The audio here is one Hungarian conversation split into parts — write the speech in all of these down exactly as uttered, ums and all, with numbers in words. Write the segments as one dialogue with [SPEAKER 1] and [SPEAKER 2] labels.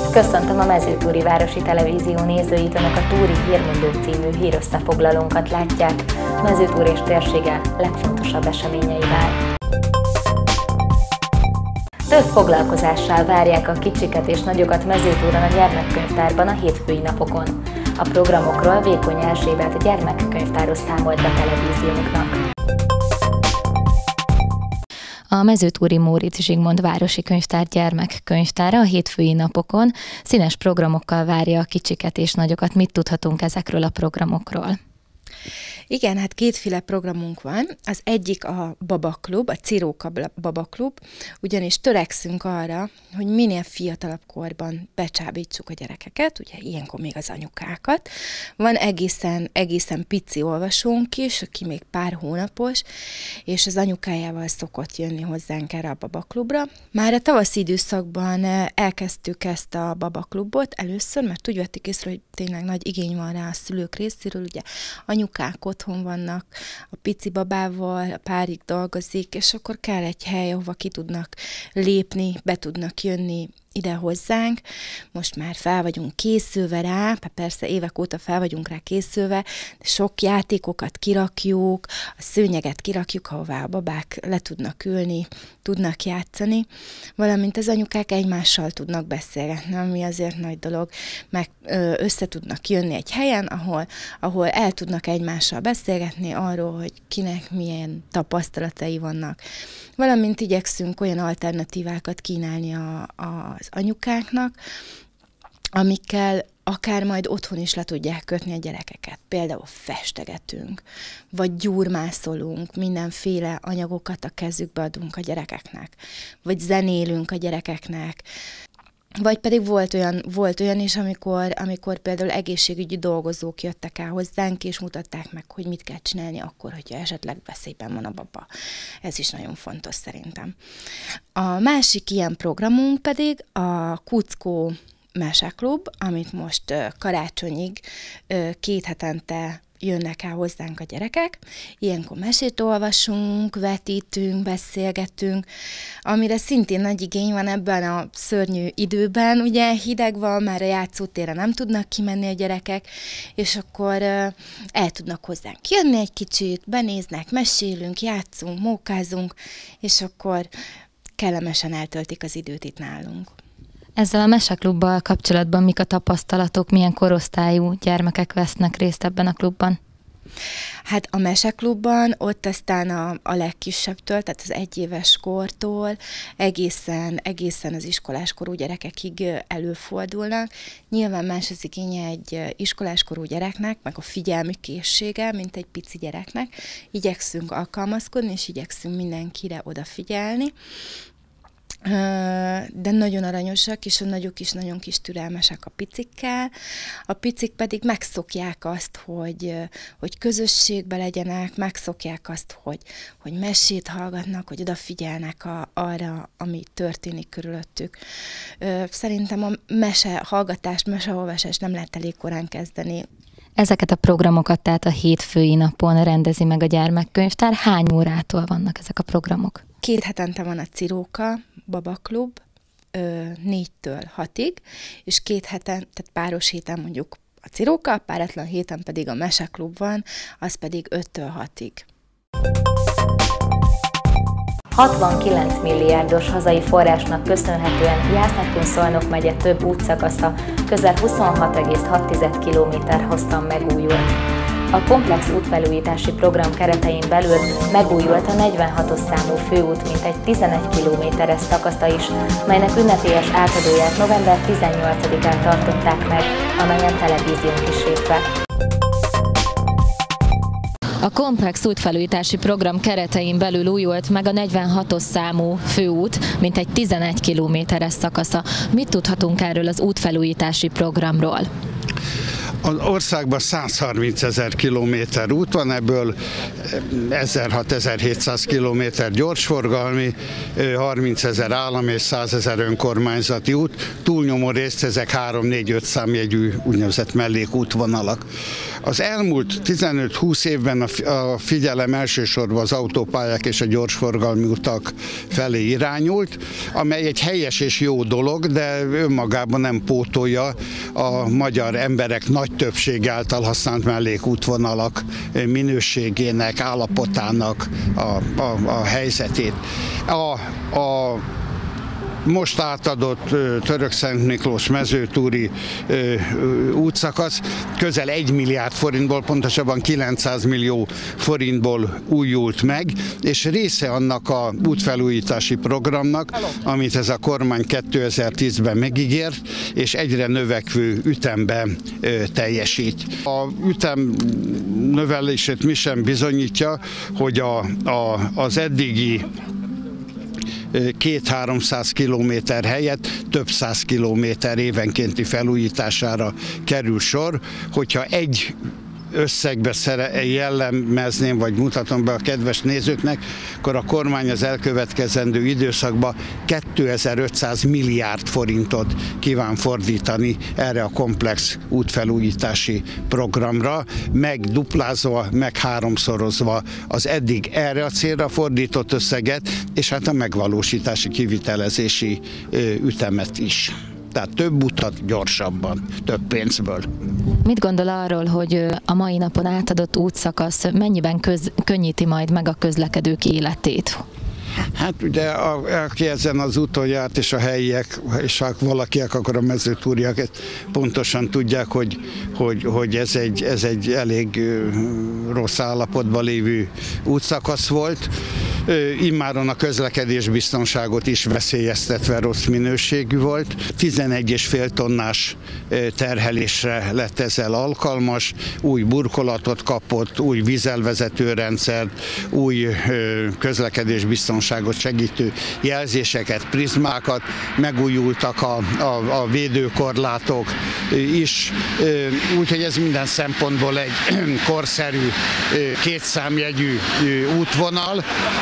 [SPEAKER 1] Köszöntöm a Mezőtúri Városi Televízió nézőit, önök a Túri Hírmondó című hírösszefoglalónkat látják, Mezőtúr és térsége legfontosabb eseményeivel. Több foglalkozással várják a kicsiket és nagyokat Mezőtúron a gyermekkönyvtárban a hétfői napokon. A programokról Vékony Erzsébet a gyermekkönyvtáros számolt be televíziónknak. A Mezőtúri Móricz Zsigmond Városi Könyvtár gyermekkönyvtára a hétfői napokon színes programokkal várja a kicsiket és nagyokat. Mit tudhatunk ezekről a programokról?
[SPEAKER 2] Igen, hát kétféle programunk van. Az egyik a babaklub, a Ciróka babaklub, ugyanis törekszünk arra, hogy minél fiatalabb korban becsábítsuk a gyerekeket, ugye ilyenkor még az anyukákat. Van egészen, egészen pici olvasónk is, aki még pár hónapos, és az anyukájával szokott jönni hozzánk erre a babaklubra. Már a tavaszi időszakban elkezdtük ezt a babaklubot először, mert úgy vették észre, hogy tényleg nagy igény van rá a szülők részéről, ugye anyukák otthon vannak, a pici babával, a párig dolgozik, és akkor kell egy hely, ahova ki tudnak lépni, be tudnak jönni ide hozzánk. Most már fel vagyunk készülve rá, persze évek óta fel vagyunk rá készülve, de sok játékokat kirakjuk, a szőnyeget kirakjuk, ahová a babák le tudnak ülni, tudnak játszani, valamint az anyukák egymással tudnak beszélgetni, ami azért nagy dolog, meg össze tudnak jönni egy helyen, ahol, ahol el tudnak egymással beszélgetni arról, hogy kinek milyen tapasztalatai vannak. Valamint igyekszünk olyan alternatívákat kínálni a, a, az anyukáknak, amikkel akár majd otthon is le tudják kötni a gyerekeket. Például festegetünk, vagy gyúrmászolunk, mindenféle anyagokat a kezükbe adunk a gyerekeknek, vagy zenélünk a gyerekeknek. Vagy pedig volt olyan, volt olyan is, amikor, amikor például egészségügyi dolgozók jöttek el hozzánk, és mutatták meg, hogy mit kell csinálni akkor, hogyha esetleg veszélyben van a baba. Ez is nagyon fontos szerintem. A másik ilyen programunk pedig a Kuckó Meseklub, amit most karácsonyig két hetente jönnek el hozzánk a gyerekek. Ilyenkor mesét olvasunk, vetítünk, beszélgetünk, amire szintén nagy igény van ebben a szörnyű időben. Ugye hideg van, már a játszótérre nem tudnak kimenni a gyerekek, és akkor el tudnak hozzánk jönni egy kicsit, benéznek, mesélünk, játszunk, mókázunk, és akkor kellemesen eltöltik az időt itt nálunk.
[SPEAKER 1] Ezzel a meseklubbal kapcsolatban mik a tapasztalatok, milyen korosztályú gyermekek vesznek részt ebben a klubban?
[SPEAKER 2] Hát a meseklubban ott aztán a, a legkisebbtől, tehát az egyéves kortól egészen, egészen az iskoláskorú gyerekekig előfordulnak. Nyilván más az igénye egy iskoláskorú gyereknek, meg a figyelmi készsége, mint egy pici gyereknek. Igyekszünk alkalmazkodni, és igyekszünk mindenkire odafigyelni. De nagyon aranyosak, és a nagyok is nagyon kis türelmesek a picikkel. A picik pedig megszokják azt, hogy, hogy közösségbe legyenek, megszokják azt, hogy, hogy mesét hallgatnak, hogy odafigyelnek a, arra, ami történik körülöttük. Szerintem a mese hallgatást, meseolvasást nem lehet elég korán kezdeni.
[SPEAKER 1] Ezeket a programokat tehát a hétfői napon rendezi meg a gyermekkönyvtár. Hány órától vannak ezek a programok?
[SPEAKER 2] Két hetente van a Ciróka babaklub, négytől hatig, és két heten, tehát páros héten mondjuk a Ciróka, páratlan héten pedig a meseklub van, az pedig öttől hatig.
[SPEAKER 1] hatvankilenc milliárdos hazai forrásnak köszönhetően Jász-Nagykun-Szolnok megye több útszakasza közel huszonhat egész hat kilométer hosszan megújult. A komplex útfelújítási program keretein belül megújult a negyvenhatos számú főút mintegy tizenegy kilométeres szakasza is, melynek ünnepélyes átadóját november tizennyolcadikán tartották meg, amelyen televíziónk is részt vett. A komplex útfelújítási program keretein belül újult meg a negyvenhatos számú főút, mintegy tizenegy kilométeres szakasza. Mit tudhatunk erről az útfelújítási programról?
[SPEAKER 3] Az országban százharmincezer kilométer út van, ebből ezerhatszáz-ezerhétszáz kilométer gyorsforgalmi, harmincezer állami és százezer önkormányzati út. Túlnyomó részt ezek három-négy-öt számjegyű úgynevezett mellékútvonalak. Az elmúlt tizenöt-húsz évben a figyelem elsősorban az autópályák és a gyorsforgalmi utak felé irányult, amely egy helyes és jó dolog, de önmagában nem pótolja a magyar emberek nagy többség által használt mellékútvonalak minőségének, állapotának a, a, a helyzetét. A, a most átadott Törökszent Miklós mezőtúri útszakasz közel egy milliárd forintból, pontosabban kilencszáz millió forintból újult meg, és része annak a útfelújítási programnak, amit ez a kormány kétezer-tízben megígért, és egyre növekvő ütemben teljesít. A ütem növelését mi sem bizonyítja, hogy a, a, az eddigi két-háromszáz kilométer helyett több száz kilométer évenkénti felújítására kerül sor, hogyha egy összegbe jellemezném, vagy mutatom be a kedves nézőknek, akkor a kormány az elkövetkezendő időszakban kétezer-ötszáz milliárd forintot kíván fordítani erre a komplex útfelújítási programra, megduplázva, meg háromszorozva az eddig erre a célra fordított összeget, és hát a megvalósítási, kivitelezési ütemet is. Tehát több utat gyorsabban, több pénzből.
[SPEAKER 1] Mit gondol arról, hogy a mai napon átadott útszakasz mennyiben köz, könnyíti majd meg a közlekedők életét?
[SPEAKER 3] Hát ugye, a, aki ezen az úton járt, és a helyiek, és ha valakiek, akkor a mezőtúriak pontosan tudják, hogy, hogy, hogy ez, egy, ez egy elég rossz állapotban lévő útszakasz volt. Immáron a közlekedés biztonságot is veszélyeztetve rossz minőségű volt. tizenegy és fél tonnás terhelésre lett ezzel alkalmas, új burkolatot kapott, új vízelvezető rendszert, új közlekedés biztonságot segítő jelzéseket, prizmákat, megújultak a, a, a védőkorlátok is, úgyhogy ez minden szempontból egy korszerű, kétszámjegyű útvonal.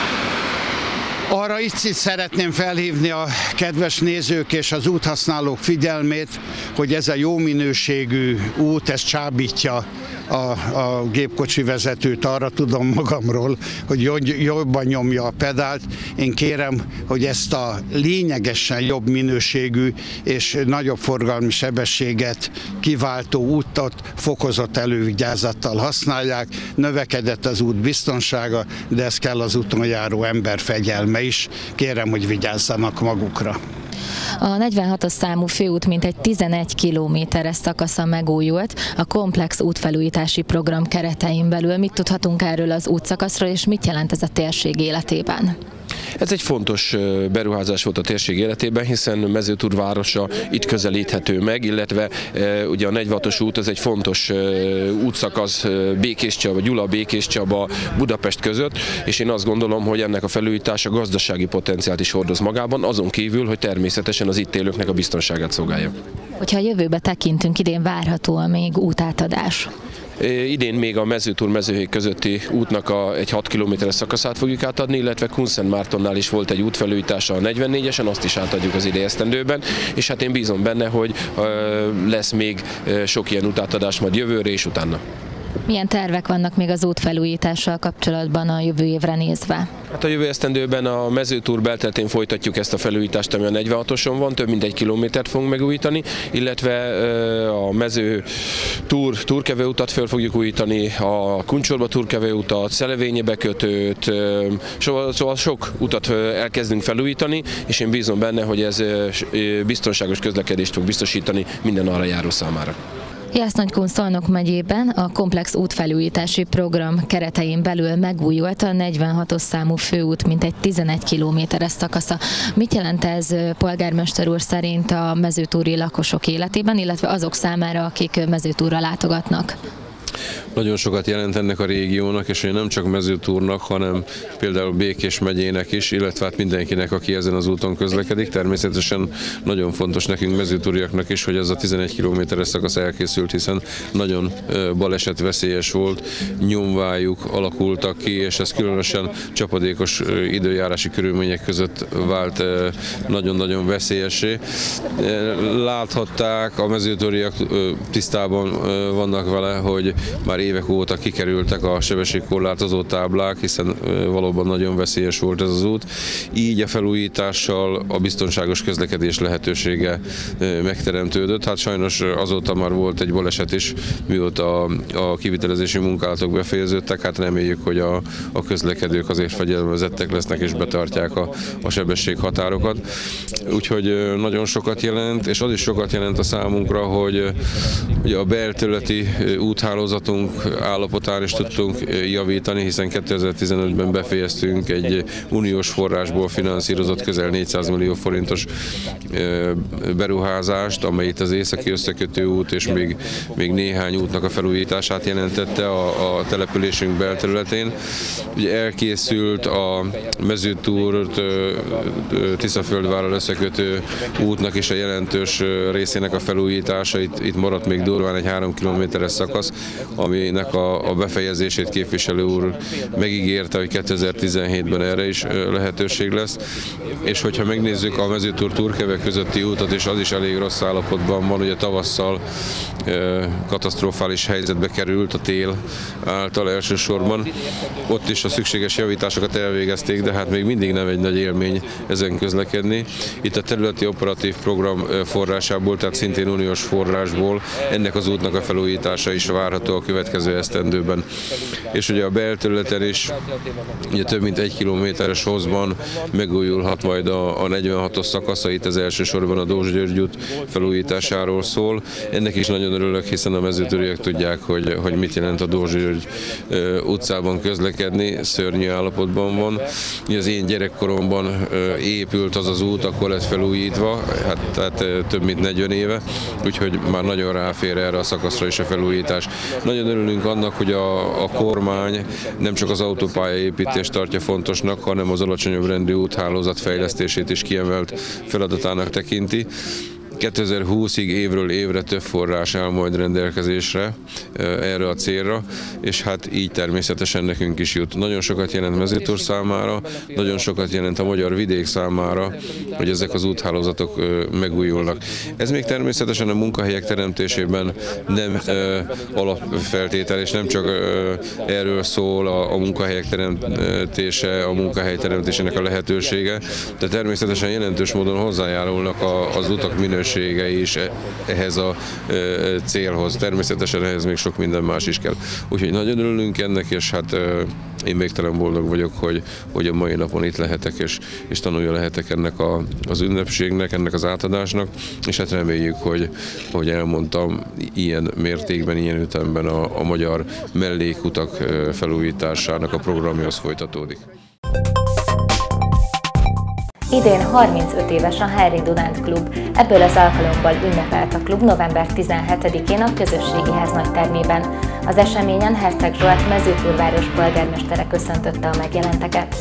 [SPEAKER 3] Arra itt szeretném felhívni a kedves nézők és az úthasználók figyelmét, hogy ez a jó minőségű út, ez csábítja a, a gépkocsi vezetőt, arra tudom magamról, hogy jobban nyomja a pedált. Én kérem, hogy ezt a lényegesen jobb minőségű és nagyobb forgalmi sebességet kiváltó útot fokozott elővigyázattal használják. Növekedett az út biztonsága, de ez kell az úton járó ember fegyelme is. Kérem, hogy vigyázzanak magukra.
[SPEAKER 1] A negyvenhatos számú főút mintegy tizenegy kilométeres szakasza megújult a komplex útfelújítási program keretein belül. Mit tudhatunk erről az útszakaszról, és mit jelent ez a térség életében?
[SPEAKER 4] Ez egy fontos beruházás volt a térség életében, hiszen Mezőtúr városa itt közelíthető meg, illetve e, ugye a negyvenhatos út az egy fontos e, útszakasz e, Békéscsaba, Gyula-Békéscsaba, Budapest között, és én azt gondolom, hogy ennek a felújítása gazdasági potenciált is hordoz magában, azon kívül, hogy természetesen az itt élőknek a biztonságát szolgálja.
[SPEAKER 1] Hogyha a jövőbe tekintünk, idén várható még útátadás?
[SPEAKER 4] Idén még a Mezőtúr-Mezőhely közötti útnak a, egy hat kilométeres szakaszát fogjuk átadni, illetve Kunszentmártonnál is volt egy útfelújítása a negyvennégyesen, azt is átadjuk az idei esztendőben, és hát én bízom benne, hogy lesz még sok ilyen útátadás majd jövőre és utána.
[SPEAKER 1] Milyen tervek vannak még az útfelújítással kapcsolatban a jövő évre nézve?
[SPEAKER 4] Hát a jövő esztendőben a Mezőtúr belterületén folytatjuk ezt a felújítást, ami a negyvenhatoson van, több mint egy kilométert fogunk megújítani, illetve a Mezőtúr túrkevőutat föl fogjuk újítani, a Kuncsorba túrkevőutat, Szelevényi bekötőt, szóval sok utat elkezdünk felújítani, és én bízom benne, hogy ez biztonságos közlekedést fog biztosítani minden arra járó számára.
[SPEAKER 1] Jász-Nagykun-Szolnok megyében a komplex útfelújítási program keretein belül megújult a negyvenhatos számú főút mintegy tizenegy kilométeres szakasza. Mit jelent ez polgármester úr szerint a mezőtúri lakosok életében, illetve azok számára, akik Mezőtúrra látogatnak?
[SPEAKER 5] Nagyon sokat jelent ennek a régiónak, és nem csak Mezőtúrnak, hanem például Békés megyének is, illetve hát mindenkinek, aki ezen az úton közlekedik. Természetesen nagyon fontos nekünk mezőtúriaknak is, hogy ez a tizenegy kilométeres szakasz elkészült, hiszen nagyon balesetveszélyes volt, nyomvályuk alakultak ki, és ez különösen csapadékos időjárási körülmények között vált nagyon-nagyon veszélyessé. Láthatták, a mezőtúriak tisztában vannak vele, hogy már évek óta kikerültek a sebességkorlátozó táblák, hiszen valóban nagyon veszélyes volt ez az út. Így a felújítással a biztonságos közlekedés lehetősége megteremtődött. Hát sajnos azóta már volt egy baleset is, mióta a, a kivitelezési munkálatok befejeződtek. Hát reméljük, hogy a, a közlekedők azért fegyelmezettek lesznek és betartják a, a sebességhatárokat. Úgyhogy nagyon sokat jelent, és az is sokat jelent a számunkra, hogy, hogy a belterületi úthálózatunk állapotán is tudtunk javítani, hiszen kétezer-tizenötben befejeztünk egy uniós forrásból finanszírozott közel négyszáz millió forintos beruházást, amely itt az északi összekötő út és még, még néhány útnak a felújítását jelentette a, a településünk belterületén. Ugye elkészült a Mezőtúrt Tiszaföldvárral összekötő útnak is a jelentős részének a felújítása. Itt, itt maradt még durván egy három kilométeres szakasz, aminek a, a befejezését képviselő úr megígérte, hogy kétezer-tizenhétben erre is lehetőség lesz. És hogyha megnézzük a Mezőtúr-Turkeve közötti útat, és az is elég rossz állapotban van, ugye tavasszal katasztrofális helyzetbe került a tél által elsősorban. Ott is a szükséges javításokat elvégezték, de hát még mindig nem egy nagy élmény ezen közlekedni. Itt a területi operatív program forrásából, tehát szintén uniós forrásból ennek az útnak a felújítása is várható a következő esztendőben. És ugye a belterületen is ugye több mint egy kilométeres hosszban megújulhat majd a, a negyvenhatos szakasza, itt az elsősorban a Dózs-György út felújításáról szól. Ennek is nagyon örülök, hiszen a mezőtúriek tudják, hogy, hogy mit jelent a Dózs-György utcában közlekedni, szörnyű állapotban van. Az én gyerekkoromban épült az az út, akkor lett felújítva, hát, tehát több mint negyven éve, úgyhogy már nagyon ráfér erre a szakaszra is a felújítás. Nagyon örülünk annak, hogy a, a kormány nem csak az autópályaépítést tartja fontosnak, hanem az alacsonyabb rendű úthálózat fejlesztését is kiemelt feladatának tekinti. kétezer-húszig évről évre több forrás áll majd rendelkezésre erre a célra, és hát így természetesen nekünk is jut. Nagyon sokat jelent Mezőtúr számára, nagyon sokat jelent a magyar vidék számára, hogy ezek az úthálózatok megújulnak. Ez még természetesen a munkahelyek teremtésében nem alapfeltétel, és nem csak erről szól a, a munkahelyek teremtése, a munkahely teremtésének a lehetősége, de természetesen jelentős módon hozzájárulnak a, az utak minőségéhez is ehhez a célhoz. Természetesen ehhez még sok minden más is kell. Úgyhogy nagyon örülünk ennek, és hát én végtelen boldog vagyok, hogy, hogy a mai napon itt lehetek, és, és tanulja lehetek ennek a, az ünnepségnek, ennek az átadásnak, és hát reméljük, hogy, hogy elmondtam, ilyen mértékben, ilyen ütemben a, a magyar mellékutak felújításának a programja az folytatódik.
[SPEAKER 1] Idén harmincöt éves a Henry Dunant Klub, ebből az alkalomból ünnepelt a klub november tizenhetedikén a közösségi ház nagytermében. Az eseményen Herceg Zsolt Mezőtúrváros polgármestere köszöntötte a megjelenteket.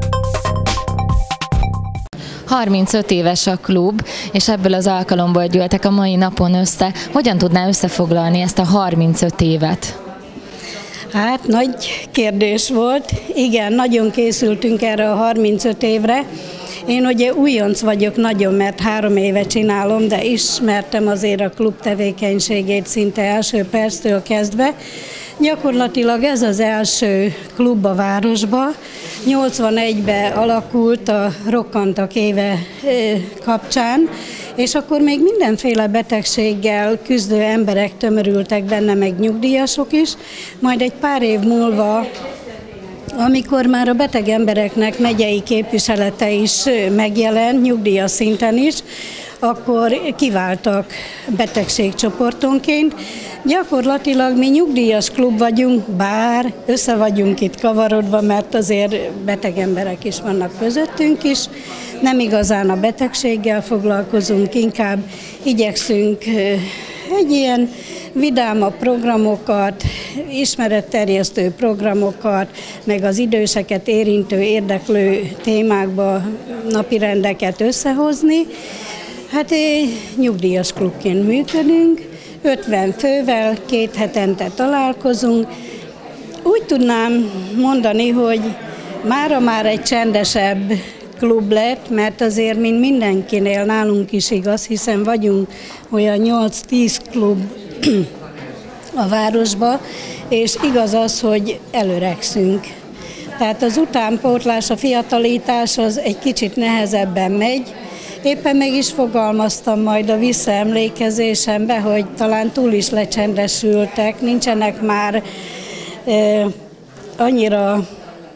[SPEAKER 6] harmincöt éves a klub, és ebből az alkalomból gyűltek a mai napon össze. Hogyan tudná összefoglalni ezt a harmincöt évet?
[SPEAKER 7] Hát nagy kérdés volt. Igen, nagyon készültünk erre a harmincöt évre. Én ugye újonc vagyok nagyon, mert három éve csinálom, de ismertem azért a klub tevékenységét szinte első perctől kezdve. Gyakorlatilag ez az első klub a városba. nyolcvanegyben alakult a Rokkantak éve kapcsán, és akkor még mindenféle betegséggel küzdő emberek tömörültek benne, meg nyugdíjasok is. Majd egy pár év múlva, amikor már a beteg embereknek megyei képviselete is megjelent, nyugdíjas szinten is, akkor kiváltak betegségcsoportonként. Gyakorlatilag mi nyugdíjas klub vagyunk, bár össze vagyunk itt kavarodva, mert azért beteg emberek is vannak közöttünk is. Nem igazán a betegséggel foglalkozunk, inkább igyekszünk egy ilyen vidámabb programokat, ismeretterjesztő programokat, meg az időseket érintő, érdeklő témákba napirendeket összehozni. Hát nyugdíjas klubként működünk, ötven fővel két hetente találkozunk. Úgy tudnám mondani, hogy mára már egy csendesebb klub lett, mert azért mint mindenkinél nálunk is igaz, hiszen vagyunk olyan nyolc-tíz klub a városba, és igaz az, hogy előregszünk. Tehát az utánpótlás, a fiatalítás az egy kicsit nehezebben megy. Éppen meg is fogalmaztam majd a visszaemlékezésembe, hogy talán túl is lecsendesültek, nincsenek már e, annyira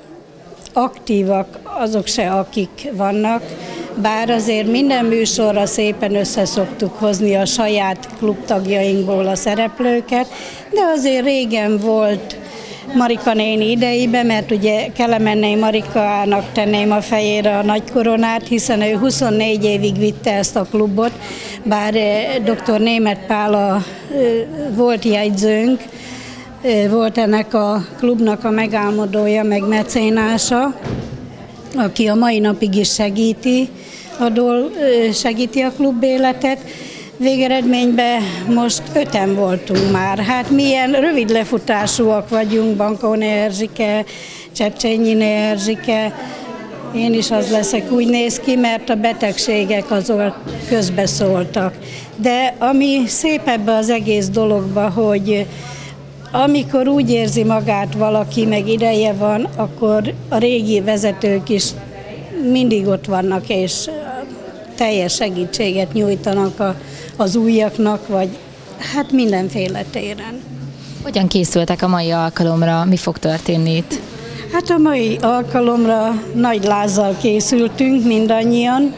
[SPEAKER 7] aktívak azok se, akik vannak, bár azért minden műsorra szépen összeszoktuk hozni a saját klubtagjainkból a szereplőket, de azért régen volt Marika néni idejében, mert ugye Kelemenné Marikának tenném a fejére a nagy koronát, hiszen ő huszonnégy évig vitte ezt a klubot, bár dr. Németh Pál volt jegyzőnk, volt ennek a klubnak a megálmodója, meg mecénása, aki a mai napig is segíti a, dol, segíti a klub életet. Végeredményben most öten voltunk már. Hát milyen rövid lefutásúak vagyunk, Bankóné Erzsike, Csepcsényiné Erzsike, én is az leszek, úgy néz ki, mert a betegségek azok közbeszóltak. De ami szép ebbe az egész dologba, hogy amikor úgy érzi magát valaki, meg ideje van, akkor a régi vezetők is mindig ott vannak, és teljes segítséget nyújtanak a, az újaknak, vagy hát mindenféle téren.
[SPEAKER 6] Hogyan készültek a mai alkalomra? Mi fog történni itt?
[SPEAKER 7] Hát a mai alkalomra nagy lázzal készültünk mindannyian.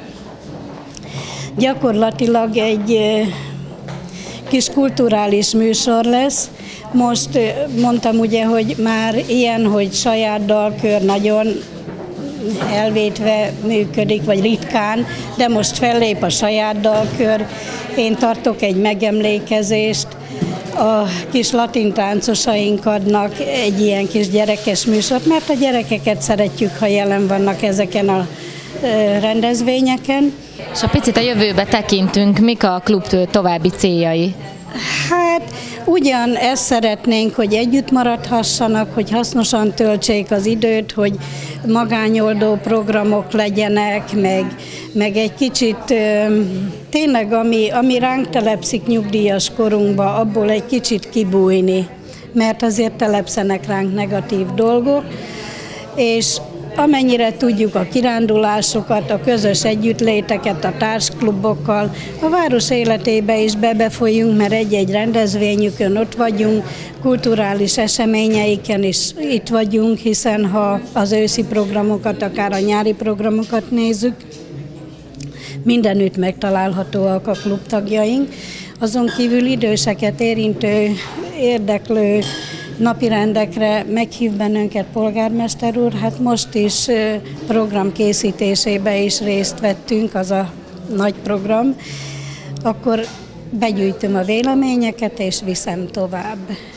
[SPEAKER 7] Gyakorlatilag egy kis kulturális műsor lesz. Most mondtam ugye, hogy már ilyen, hogy saját dalkör nagyon elvétve működik, vagy ritkán, de most fellép a saját dalkör. Én tartok egy megemlékezést, a kis latin táncosaink adnak egy ilyen kis gyerekes műsort, mert a gyerekeket szeretjük, ha jelen vannak ezeken a rendezvényeken.
[SPEAKER 6] És ha picit a jövőbe tekintünk, mik a klub további céljai?
[SPEAKER 7] Hát ugyan ezt szeretnénk, hogy együtt maradhassanak, hogy hasznosan töltsék az időt, hogy magányoldó programok legyenek, meg, meg egy kicsit tényleg, ami, ami ránk telepszik nyugdíjas korunkba, abból egy kicsit kibújni, mert azért telepszenek ránk negatív dolgok, és amennyire tudjuk a kirándulásokat, a közös együttléteket a társklubokkal, a város életébe is bebefolyunk, mert egy-egy rendezvényükön ott vagyunk, kulturális eseményeiken is itt vagyunk, hiszen ha az őszi programokat, akár a nyári programokat nézzük, mindenütt megtalálhatóak a klubtagjaink. Azon kívül időseket érintő, érdeklő napirendekre meghív bennünket polgármester úr, hát most is program készítésébe is részt vettünk, az a nagy program, akkor begyűjtöm a véleményeket és viszem tovább.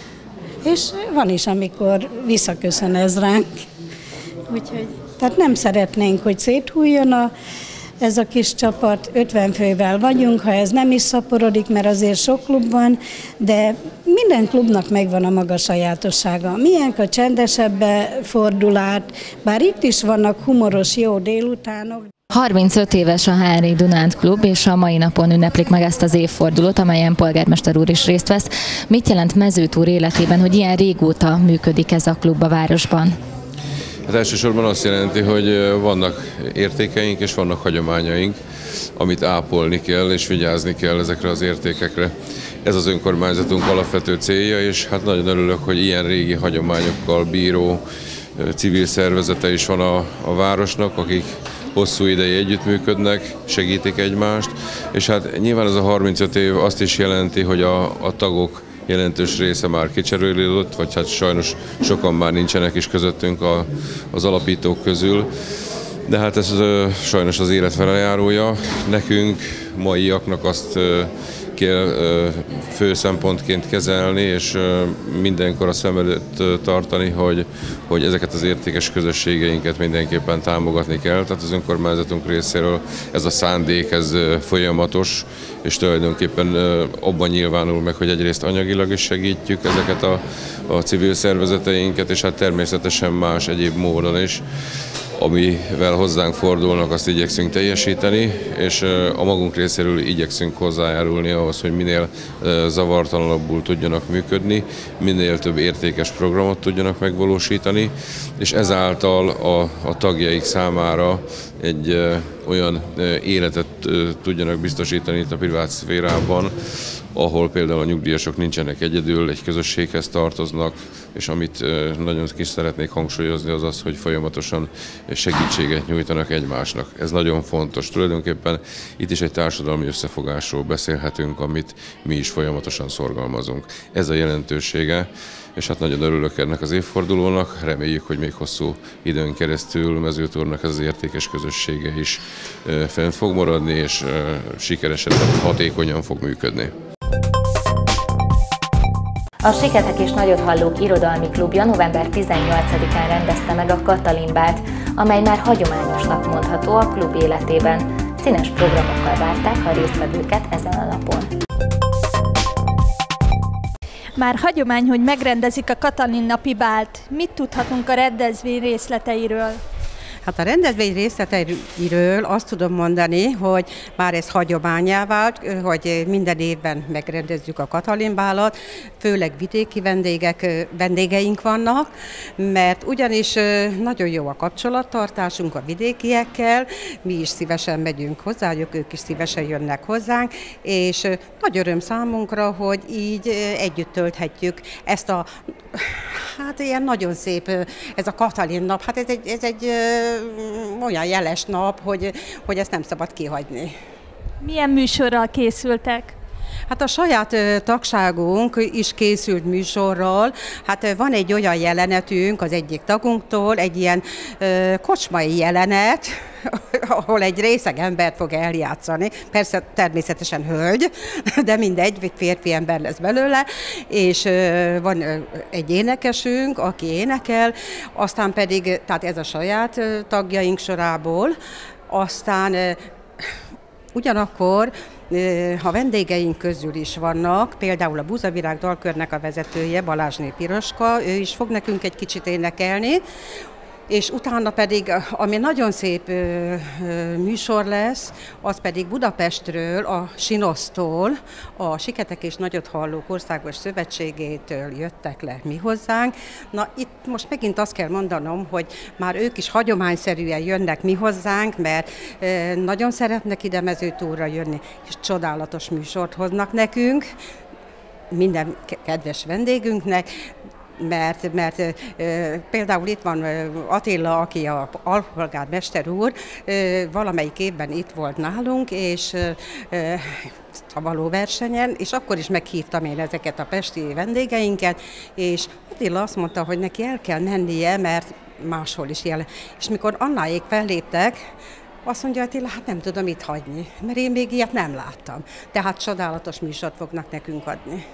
[SPEAKER 7] És van is, amikor visszaköszön ez ránk. Úgyhogy, tehát nem szeretnénk, hogy széthújjon a ez a kis csapat, ötven fővel vagyunk, ha ez nem is szaporodik, mert azért sok klub van, de minden klubnak megvan a maga sajátossága. Milyenk a csendesebb fordul át, bár itt is vannak humoros jó délutánok.
[SPEAKER 6] harmincöt éves a há er i Dunánt Klub, és a mai napon ünneplik meg ezt az évfordulót, amelyen polgármester úr is részt vesz. Mit jelent Mezőtúr életében, hogy ilyen régóta működik ez a klub a városban?
[SPEAKER 5] Hát elsősorban azt jelenti, hogy vannak értékeink és vannak hagyományaink, amit ápolni kell és vigyázni kell ezekre az értékekre. Ez az önkormányzatunk alapvető célja, és hát nagyon örülök, hogy ilyen régi hagyományokkal bíró civil szervezete is van a, a városnak, akik hosszú ideig együttműködnek, segítik egymást, és hát nyilván ez a harmincöt év azt is jelenti, hogy a, a tagok jelentős része már kicserélődött, vagy hát sajnos sokan már nincsenek is közöttünk a, az alapítók közül. De hát ez ö, sajnos az élet velejárója. Nekünk, maiaknak azt ö, kell ö, fő szempontként kezelni, és ö, mindenkor a szem előtt ö, tartani, hogy, hogy ezeket az értékes közösségeinket mindenképpen támogatni kell. Tehát az önkormányzatunk részéről ez a szándék, ez ö, folyamatos, és tulajdonképpen ö, abban nyilvánul meg, hogy egyrészt anyagilag is segítjük ezeket a, a civil szervezeteinket, és hát természetesen más egyéb módon is. amivel hozzánk fordulnak, azt igyekszünk teljesíteni, és a magunk részéről igyekszünk hozzájárulni ahhoz, hogy minél zavartalanabbul tudjanak működni, minél több értékes programot tudjanak megvalósítani, és ezáltal a, a tagjaik számára egy ö, olyan ö, életet ö, tudjanak biztosítani itt a privát szférában, ahol például a nyugdíjasok nincsenek egyedül, egy közösséghez tartoznak, és amit ö, nagyon kis szeretnék hangsúlyozni, az az, hogy folyamatosan segítséget nyújtanak egymásnak. Ez nagyon fontos. Tulajdonképpen itt is egy társadalmi összefogásról beszélhetünk, amit mi is folyamatosan szorgalmazunk. Ez a jelentősége, és hát nagyon örülök ennek az évfordulónak, reméljük, hogy még hosszú időn keresztül Mezőtúrnak ez az értékes közössége is fenn fog maradni, és sikeresen, hatékonyan fog működni.
[SPEAKER 1] A Siketek és Nagyot Hallók Irodalmi Klubja november tizennyolcadikán rendezte meg a Katalin Bált, amely már hagyományosnak mondható a klub életében. Színes programokkal várták a résztvevőket ezen a napon.
[SPEAKER 8] Már hagyomány, hogy megrendezik a Katalin napi bált. Mit tudhatunk a rendezvény részleteiről?
[SPEAKER 9] Hát a rendezvény részleteiről azt tudom mondani, hogy már ez hagyománnyá vált, hogy minden évben megrendezzük a Katalin bálat, főleg vidéki vendégek, vendégeink vannak, mert ugyanis nagyon jó a kapcsolattartásunk a vidékiekkel, mi is szívesen megyünk hozzájuk, ők is szívesen jönnek hozzánk, és nagy öröm számunkra, hogy így együtt tölthetjük ezt a, hát ilyen nagyon szép, ez a Katalin nap, hát ez egy, ez egy olyan jeles nap, hogy, hogy ezt nem szabad kihagyni.
[SPEAKER 8] Milyen műsorral készültek?
[SPEAKER 9] Hát a saját tagságunk is készült műsorral. Hát van egy olyan jelenetünk az egyik tagunktól, egy ilyen kocsmai jelenet, ahol egy részeg embert fog eljátszani. Persze természetesen hölgy, de mindegy, egy férfi ember lesz belőle, és van egy énekesünk, aki énekel, aztán pedig, tehát ez a saját tagjaink sorából, aztán ugyanakkor ha vendégeink közül is vannak, például a Búzavirág dalkörnek a vezetője, Balázsné Piroska, ő is fog nekünk egy kicsit énekelni, és utána pedig, ami nagyon szép ö, ö, műsor lesz, az pedig Budapestről, a Sinosztól, a Siketek és Nagyot Hallók Országos Szövetségétől jöttek le mi hozzánk. Na itt most megint azt kell mondanom, hogy már ők is hagyományszerűen jönnek mi hozzánk, mert ö, nagyon szeretnek ide Mezőtúrra jönni, és csodálatos műsort hoznak nekünk, minden kedves vendégünknek, mert, mert e, például itt van Attila, aki a alpolgármester úr, e, valamelyik évben itt volt nálunk, és e, szavaló versenyen, és akkor is meghívtam én ezeket a pesti vendégeinket, és Attila azt mondta, hogy neki el kell mennie, mert máshol is jelen. És mikor Annáék felléptek, azt mondja Attila, hát nem tudom itt hagyni, mert én még ilyet nem láttam. Tehát csodálatos műsort fognak nekünk adni.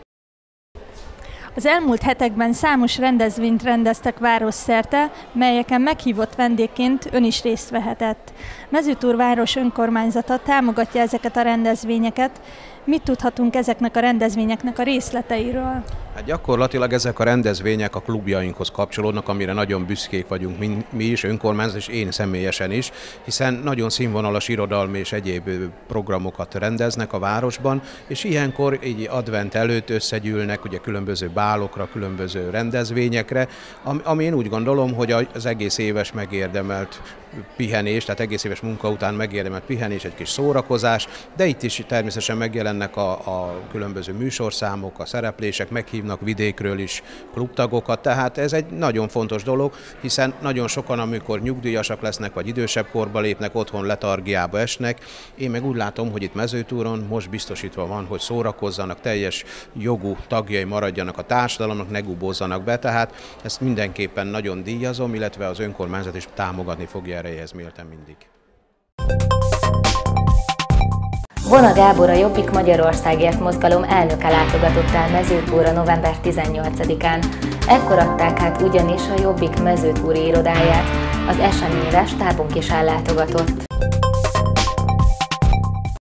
[SPEAKER 8] Az elmúlt hetekben számos rendezvényt rendeztek városszerte, melyeken meghívott vendégként ön is részt vehetett. Mezőtúr város önkormányzata támogatja ezeket a rendezvényeket. Mit tudhatunk ezeknek a rendezvényeknek a részleteiről?
[SPEAKER 10] Hát gyakorlatilag ezek a rendezvények a klubjainkhoz kapcsolódnak, amire nagyon büszkék vagyunk mi, mi is, önkormányzat, és én személyesen is, hiszen nagyon színvonalas irodalmi és egyéb programokat rendeznek a városban, és ilyenkor így advent előtt összegyűlnek ugye különböző bálokra, különböző rendezvényekre, ami én úgy gondolom, hogy az egész éves megérdemelt pihenés, tehát egész éves munka után megérdemelt pihenés, egy kis szórakozás, de itt is természetesen megjelennek a, a különböző műsorszámok, a szereplések, meghívnak vidékről is klubtagokat, tehát ez egy nagyon fontos dolog, hiszen nagyon sokan, amikor nyugdíjasak lesznek, vagy idősebb korba lépnek, otthon letargiába esnek. Én meg úgy látom, hogy itt Mezőtúron most biztosítva van, hogy szórakozzanak, teljes jogú tagjai maradjanak a társadalomnak, ne gubózzanak be, tehát ezt mindenképpen nagyon díjazom, illetve az önkormányzat is támogatni fogja erejéhez méltán mindig.
[SPEAKER 1] Vona Gábor, a Jobbik Magyarországért mozgalom elnöke látogatott el Mezőtúrra november tizennyolcadikán. Ekkor adták át ugyanis a Jobbik mezőtúri irodáját. Az eseményre stábunk is ellátogatott.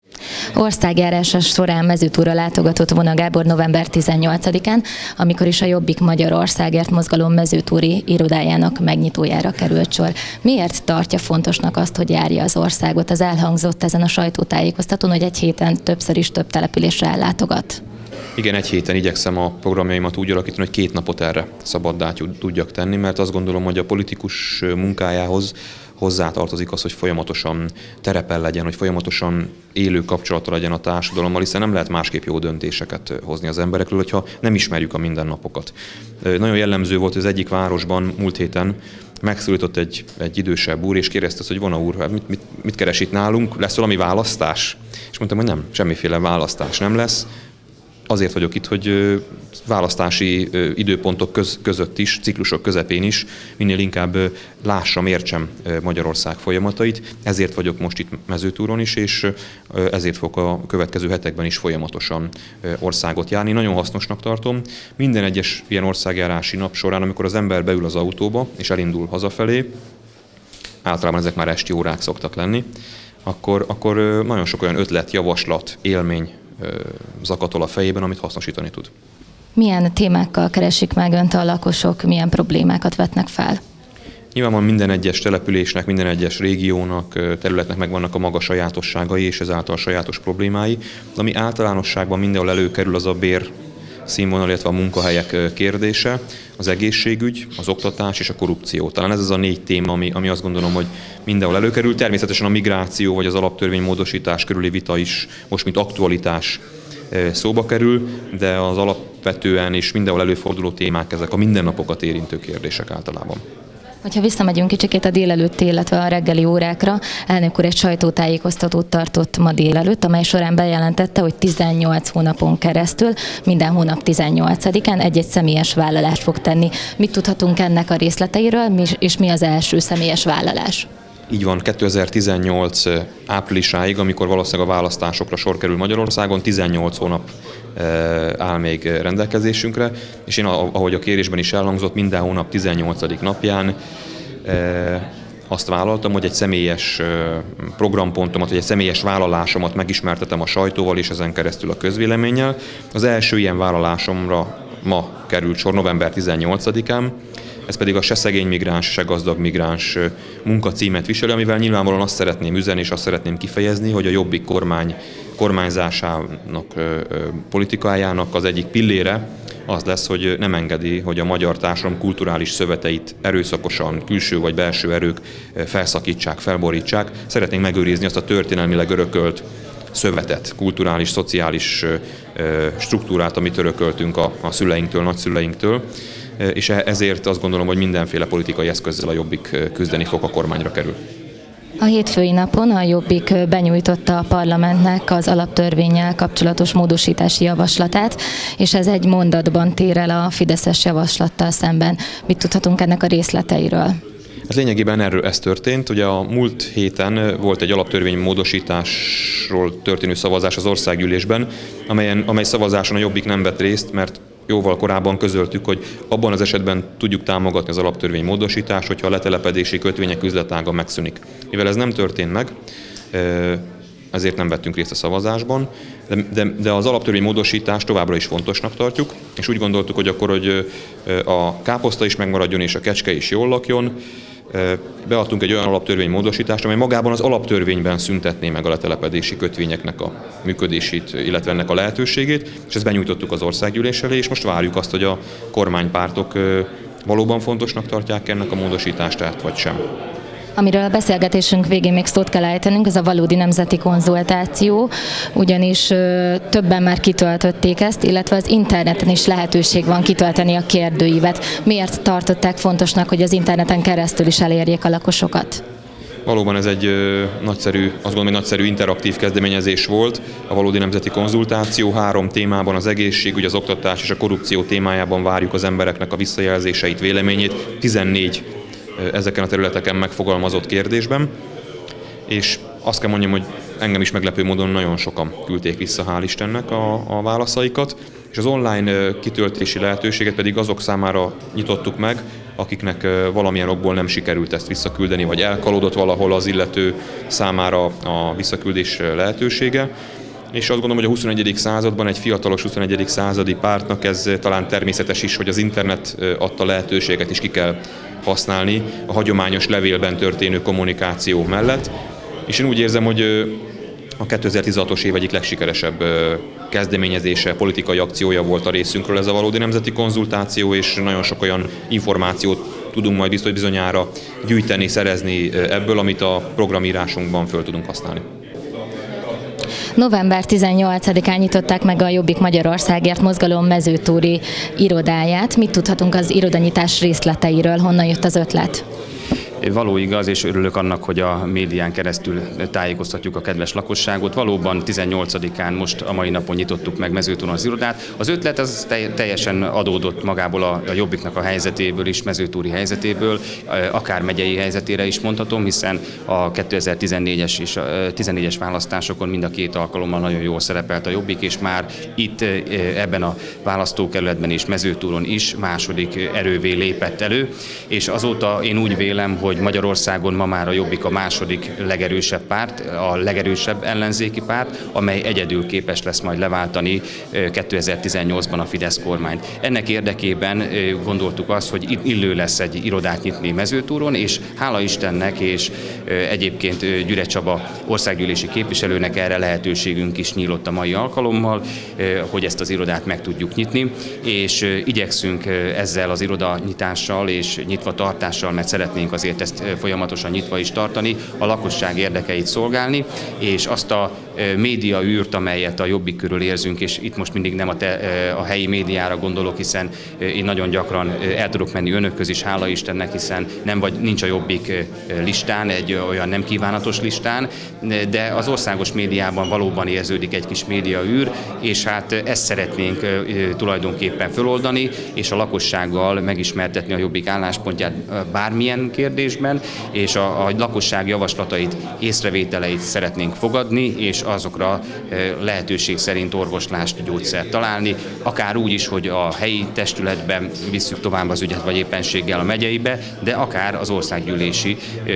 [SPEAKER 6] Országjárása során mezőtúra látogatott Vona Gábor november tizennyolcadikán, amikor is a Jobbik Magyarországért mozgalom mezőtúri irodájának megnyitójára került sor. Miért tartja fontosnak azt, hogy járja az országot? Az elhangzott ezen a sajtótájékoztatón, hogy egy héten többször is több településre ellátogat.
[SPEAKER 11] Igen, egy héten igyekszem a programjaimat úgy alakítani, hogy két napot erre szabaddá tudjak tenni, mert azt gondolom, hogy a politikus munkájához hozzátartozik az, hogy folyamatosan terepen legyen, hogy folyamatosan élő kapcsolata legyen a társadalommal, hiszen nem lehet másképp jó döntéseket hozni az emberekről, hogyha nem ismerjük a mindennapokat. Nagyon jellemző volt, hogy az egyik városban múlt héten megszólított egy, egy idősebb úr, és kérdezte, hogy Vona úr, mit, mit, mit keres itt nálunk, lesz valami választás? És mondtam, hogy nem, semmiféle választás nem lesz. Azért vagyok itt, hogy választási időpontok köz, között is, ciklusok közepén is minél inkább lássam, értsem Magyarország folyamatait. Ezért vagyok most itt mezőtúron is, és ezért fogok a következő hetekben is folyamatosan országot járni. Nagyon hasznosnak tartom. Minden egyes ilyen országjárási nap során, amikor az ember beül az autóba és elindul hazafelé, általában ezek már esti órák szoktak lenni, akkor, akkor nagyon sok olyan ötlet, javaslat, élmény zakatol a fejében, amit hasznosítani tud.
[SPEAKER 6] Milyen témákkal keresik meg önt a lakosok, milyen problémákat vetnek fel?
[SPEAKER 11] Nyilvánvalóan minden egyes településnek, minden egyes régiónak, területnek megvannak a maga sajátosságai és ezáltal sajátos problémái. Ami általánosságban mindenhol előkerül, az a bér színvonal, illetve a munkahelyek kérdése, az egészségügy, az oktatás és a korrupció. Talán ez az a négy téma, ami, ami azt gondolom, hogy mindenhol előkerül. Természetesen a migráció vagy az alaptörvénymódosítás körüli vita is most mint aktualitás szóba kerül, de az alapvetően és mindenhol előforduló témák ezek a mindennapokat érintő kérdések általában.
[SPEAKER 6] Ha visszamegyünk kicsikét a délelőtt, illetve a reggeli órákra, elnök úr egy sajtótájékoztatót tartott ma délelőtt, amely során bejelentette, hogy tizennyolc hónapon keresztül, minden hónap tizennyolcadikán egy-egy személyes vállalást fog tenni. Mit tudhatunk ennek a részleteiről, és mi az első személyes vállalás?
[SPEAKER 11] Így van, kétezer-tizennyolc áprilisáig, amikor valószínűleg a választásokra sor kerül Magyarországon, tizennyolc hónap áll még rendelkezésünkre, és én, ahogy a kérésben is elhangzott, minden hónap tizennyolcadik napján azt vállaltam, hogy egy személyes programpontomat, vagy egy személyes vállalásomat megismertetem a sajtóval és ezen keresztül a közvéleménnyel. Az első ilyen vállalásomra ma került sor november tizennyolcadikán, ez pedig a se szegény migráns, se gazdag migráns munkacímet viseli, amivel nyilvánvalóan azt szeretném üzenni, és azt szeretném kifejezni, hogy a Jobbik kormány kormányzásának, politikájának az egyik pillére az lesz, hogy nem engedi, hogy a magyar társadalom kulturális szöveteit erőszakosan külső vagy belső erők felszakítsák, felborítsák. Szeretnénk megőrizni azt a történelmileg örökölt szövetet, kulturális, szociális struktúrát, amit örököltünk a, a szüleinktől, nagyszüleinktől, és ezért azt gondolom, hogy mindenféle politikai eszközzel a Jobbik küzdeni fog, a kormányra kerül.
[SPEAKER 6] A hétfői napon a Jobbik benyújtotta a parlamentnek az alaptörvénnyel kapcsolatos módosítási javaslatát, és ez egy mondatban tér el a fideszes javaslattal szemben. Mit tudhatunk ennek a részleteiről?
[SPEAKER 11] Ez lényegében erről ez történt. Ugye a múlt héten volt egy alaptörvény módosításról történő szavazás az országgyűlésben, amelyen, amely szavazáson a Jobbik nem vett részt, mert jóval korábban közöltük, hogy abban az esetben tudjuk támogatni az alaptörvény módosítást, hogyha a letelepedési kötvények üzletága megszűnik. Mivel ez nem történt meg, ezért nem vettünk részt a szavazásban, de, de, de az alaptörvény módosítást továbbra is fontosnak tartjuk, és úgy gondoltuk, hogy akkor, hogy a káposzta is megmaradjon és a kecske is jól lakjon, beadtunk egy olyan alaptörvény módosítást, amely magában az alaptörvényben szüntetné meg a letelepedési kötvényeknek a működését, illetve ennek a lehetőségét, és ezt benyújtottuk az országgyűlés elé, és most várjuk azt, hogy a kormánypártok valóban fontosnak tartják ennek a módosítását, vagy sem.
[SPEAKER 6] Amiről a beszélgetésünk végén még szót kell ejtenünk, ez a valódi nemzeti konzultáció, ugyanis többen már kitöltötték ezt, illetve az interneten is lehetőség van kitölteni a kérdőívet. Miért tartották fontosnak, hogy az interneten keresztül is elérjék a lakosokat?
[SPEAKER 11] Valóban ez egy nagyszerű, azt gondolom, egy nagyszerű interaktív kezdeményezés volt. A valódi nemzeti konzultáció három témában, az egészségügy, az oktatás és a korrupció témájában várjuk az embereknek a visszajelzéseit, véleményét. tizennégy ezeken a területeken megfogalmazott kérdésben, és azt kell mondjam, hogy engem is meglepő módon nagyon sokan küldték vissza, hál' Istennek a, a válaszaikat, és az online kitöltési lehetőséget pedig azok számára nyitottuk meg, akiknek valamilyen okból nem sikerült ezt visszaküldeni, vagy elkalódott valahol az illető számára a visszaküldés lehetősége. És azt gondolom, hogy a huszonegyedik században egy fiatalos huszonegyedik századi pártnak ez talán természetes is, hogy az internet adta lehetőséget is ki kell használni a hagyományos levélben történő kommunikáció mellett. És én úgy érzem, hogy a kétezer-tizenhatos év egyik legsikeresebb kezdeményezése, politikai akciója volt a részünkről ez a valódi nemzeti konzultáció, és nagyon sok olyan információt tudunk majd biztos bizonyára gyűjteni, szerezni ebből, amit a programírásunkban föl tudunk használni.
[SPEAKER 6] november tizennyolcadikán nyitották meg a Jobbik Magyarországért mozgalom mezőtúri irodáját. Mit tudhatunk az irodanyitás részleteiről? Honnan jött az ötlet?
[SPEAKER 12] Való igaz, és örülök annak, hogy a médián keresztül tájékoztatjuk a kedves lakosságot. Valóban tizennyolcadikán most a mai napon nyitottuk meg Mezőtúron az irodát. Az ötlet az teljesen adódott magából a Jobbiknak a helyzetéből is, mezőtúri helyzetéből, akár megyei helyzetére is mondhatom, hiszen a kétezer-tizennégyes és a tizennégyes választásokon mind a két alkalommal nagyon jól szerepelt a Jobbik, és már itt ebben a választókerületben és Mezőtúron is második erővé lépett elő, és azóta én úgy vélem, hogy hogy Magyarországon ma már a Jobbik a második legerősebb párt, a legerősebb ellenzéki párt, amely egyedül képes lesz majd leváltani kétezer-tizennyolcban a Fidesz kormányt. Ennek érdekében gondoltuk azt, hogy illő lesz egy irodát nyitni Mezőtúron, és hála Istennek és egyébként Gyüre Csaba országgyűlési képviselőnek erre lehetőségünk is nyílott a mai alkalommal, hogy ezt az irodát meg tudjuk nyitni, és igyekszünk ezzel az irodanyitással és nyitva tartással, mert szeretnénk azért ezt folyamatosan nyitva is tartani, a lakosság érdekeit szolgálni, és azt a média űrt, amelyet a Jobbik körül érzünk, és itt most mindig nem a, te, a helyi médiára gondolok, hiszen én nagyon gyakran el tudok menni önökhöz is, hála Istennek, hiszen nem vagy, nincs a Jobbik listán, egy olyan nem kívánatos listán, de az országos médiában valóban érződik egy kis média űr, és hát ezt szeretnénk tulajdonképpen föloldani, és a lakossággal megismertetni a Jobbik álláspontját bármilyen kérdésben, és a, a lakosság javaslatait, észrevételeit szeretnénk fogadni, és azokra lehetőség szerint orvoslást, gyógyszert találni, akár úgy is, hogy a helyi testületben visszük tovább az ügyet, vagy éppenséggel a megyeibe, de akár az országgyűlési,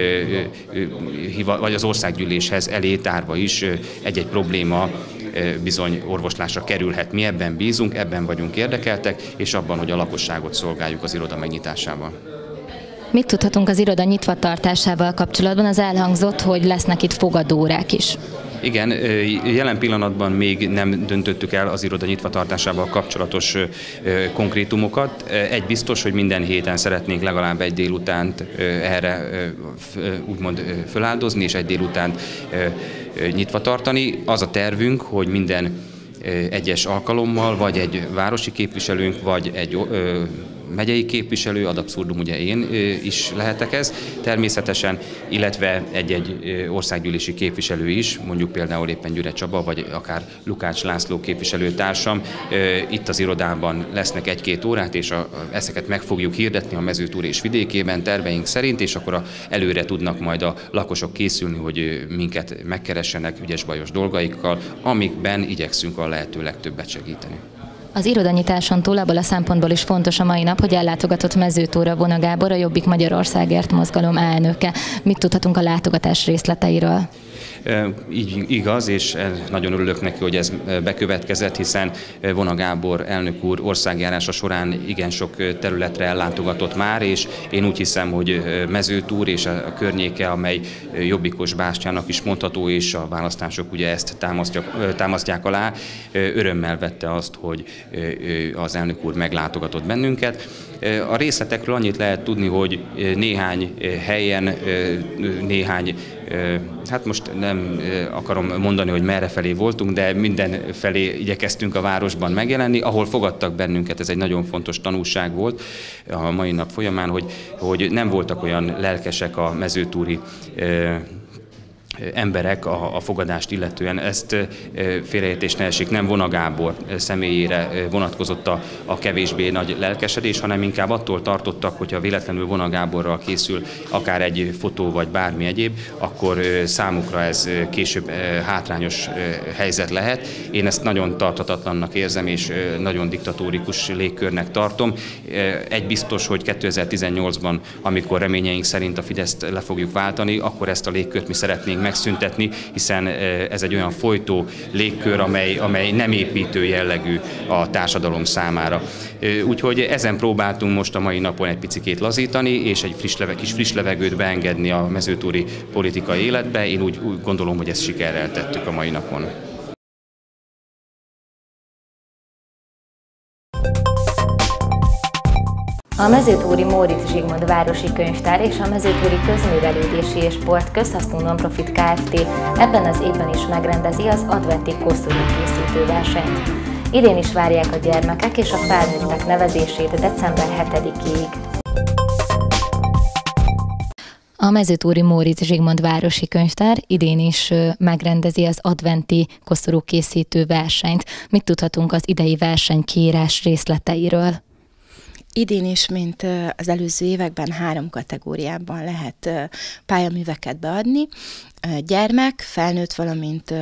[SPEAKER 12] vagy az országgyűléshez elé tárva is egy-egy probléma bizony orvoslásra kerülhet. Mi ebben bízunk, ebben vagyunk érdekeltek, és abban, hogy a lakosságot szolgáljuk az iroda megnyitásával.
[SPEAKER 6] Mit tudhatunk az iroda nyitva tartásával kapcsolatban? Az elhangzott, hogy lesznek itt fogadórák is.
[SPEAKER 12] Igen, jelen pillanatban még nem döntöttük el az iroda nyitva tartásával kapcsolatos konkrétumokat. Egy biztos, hogy minden héten szeretnénk legalább egy délutánt erre úgymond föláldozni, és egy délutánt nyitva tartani. Az a tervünk, hogy minden egyes alkalommal vagy egy városi képviselőnk, vagy egy megyei képviselő, ad abszurdum ugye én is lehetek ez, természetesen, illetve egy-egy országgyűlési képviselő is, mondjuk például éppen Gyüre Csaba, vagy akár Lukács László képviselőtársam, itt az irodában lesznek egy-két órát, és a, ezeket meg fogjuk hirdetni a Mezőtúr és vidékében terveink szerint, és akkor a, előre tudnak majd a lakosok készülni, hogy minket megkeressenek ügyes-bajos dolgaikkal, amikben igyekszünk a lehető legtöbbet segíteni.
[SPEAKER 6] Az irodanyitáson túl abból a szempontból is fontos a mai nap, hogy ellátogatott Mezőtúrra Vona Gábor, a Jobbik Magyarországért mozgalom elnöke. Mit tudhatunk a látogatás részleteiről?
[SPEAKER 12] Így igaz, és nagyon örülök neki, hogy ez bekövetkezett, hiszen Vona Gábor elnök úr országjárása során igen sok területre ellátogatott már, és én úgy hiszem, hogy Mezőtúr és a környéke, amely jobbikos bástyának is mondható, és a választások ugye ezt támasztják, támasztják alá, örömmel vette azt, hogy az elnök úr meglátogatott bennünket. A részletekről annyit lehet tudni, hogy néhány helyen, néhány, hát most nem akarom mondani, hogy merre felé voltunk, de minden felé igyekeztünk a városban megjelenni, ahol fogadtak bennünket, ez egy nagyon fontos tanulság volt a mai nap folyamán, hogy, hogy nem voltak olyan lelkesek a mezőtúri emberek a, a fogadást illetően. Ezt félreértés ne esik, nem Vona Gábor személyére vonatkozott a, a kevésbé nagy lelkesedés, hanem inkább attól tartottak, hogyha véletlenül Vona Gáborral készül akár egy fotó vagy bármi egyéb, akkor számukra ez később hátrányos helyzet lehet. Én ezt nagyon tarthatatlannak érzem, és nagyon diktatórikus légkörnek tartom. Egy biztos, hogy kétezer-tizennyolcban, amikor reményeink szerint a Fideszt le fogjuk váltani, akkor ezt a légkört mi szeretnénk megszüntetni, hiszen ez egy olyan folytó légkör, amely, amely nem építő jellegű a társadalom számára. Úgyhogy ezen próbáltunk most a mai napon egy picikét lazítani, és egy friss leve, kis friss levegőt beengedni a mezőtúri politikai életbe. Én úgy, úgy gondolom, hogy ezt sikerrel tettük a mai napon.
[SPEAKER 1] A Mezőtúri Móricz Zsigmond Városi Könyvtár és a Mezőtúri Közművelődési és Sport Közhasznú Nonprofit Kft. Ebben az évben is megrendezi az adventi koszorú készítő versenyt. Idén is várják a gyermekek és a felnőttek nevezését december hetedikéig.
[SPEAKER 6] A Mezőtúri Móricz Zsigmond Városi Könyvtár idén is megrendezi az adventi koszorú készítő versenyt. Mit tudhatunk az idei versenykiírás részleteiről?
[SPEAKER 2] Idén is, mint az előző években, három kategóriában lehet pályaműveket beadni. Gyermek, felnőtt, valamint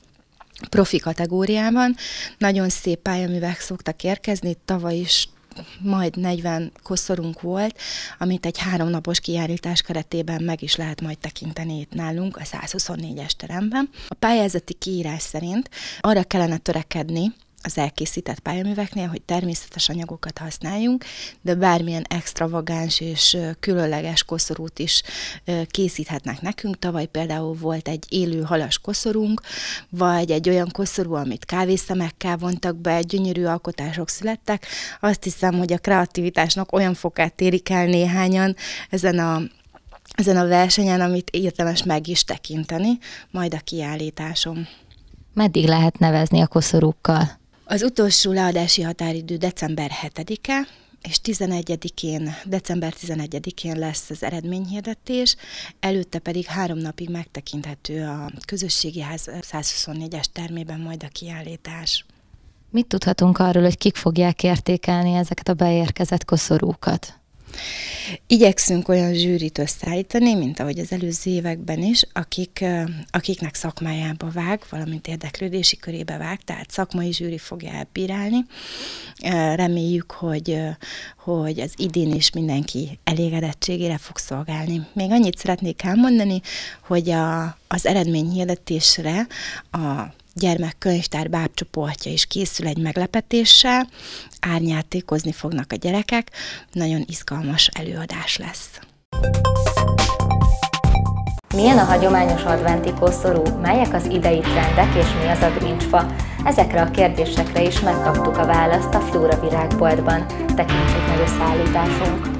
[SPEAKER 2] profi kategóriában. Nagyon szép pályaművek szoktak érkezni, tavaly is majd negyven koszorunk volt, amit egy háromnapos kijárítás keretében meg is lehet majd tekinteni itt nálunk a százhuszonnégyes teremben. A pályázati kiírás szerint arra kellene törekedni az elkészített pályaműveknél, hogy természetes anyagokat használjunk, de bármilyen extravagáns és különleges koszorút is készíthetnek nekünk. Tavaly például volt egy élő halas koszorunk, vagy egy olyan koszorú, amit kávészemekkel vontak be, gyönyörű alkotások születtek. Azt hiszem, hogy a kreativitásnak olyan fokát érik el néhányan ezen a ezen a versenyen, amit érdemes meg is tekinteni, majd a kiállításon.
[SPEAKER 6] Meddig lehet nevezni a koszorúkkal?
[SPEAKER 2] Az utolsó leadási határidő december hetedike, és tizenegyedikén, december tizenegyedikén lesz az eredményhirdetés, előtte pedig három napig megtekinthető a közösségi ház százhuszonnégyes termében majd a kiállítás.
[SPEAKER 6] Mit tudhatunk arról, hogy kik fogják értékelni ezeket a beérkezett koszorúkat?
[SPEAKER 2] Igyekszünk olyan zsűrit összeállítani, mint ahogy az előző években is, akik, akiknek szakmájába vág, valamint érdeklődési körébe vág, tehát szakmai zsűri fogja elbírálni. Reméljük, hogy, hogy az idén is mindenki elégedettségére fog szolgálni. Még annyit szeretnék elmondani, hogy a, az eredményhirdetésre a gyermekkönyvtár bábcsoportja is készül egy meglepetéssel, árnyátékozni fognak a gyerekek, nagyon izgalmas előadás lesz.
[SPEAKER 1] Milyen a hagyományos adventi koszorú, melyek az idei trendek és mi az a grincsfa? Ezekre a kérdésekre is megkaptuk a választ a Flóra virágboltban. Tekintsük meg összeállításunk!